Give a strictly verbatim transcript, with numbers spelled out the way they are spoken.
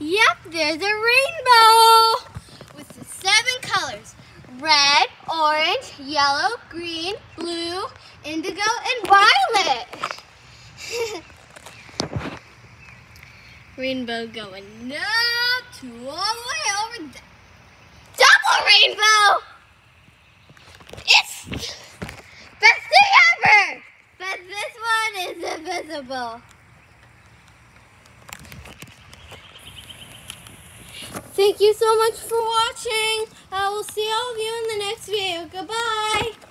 Yep, there's a rainbow with the seven colors. Red, orange, yellow, green, blue, indigo, and violet. Rainbow going up to all the way over there. Double rainbow! It's best thing ever! But this one is invisible. Thank you so much for watching. I will see all of you in the next video. Goodbye.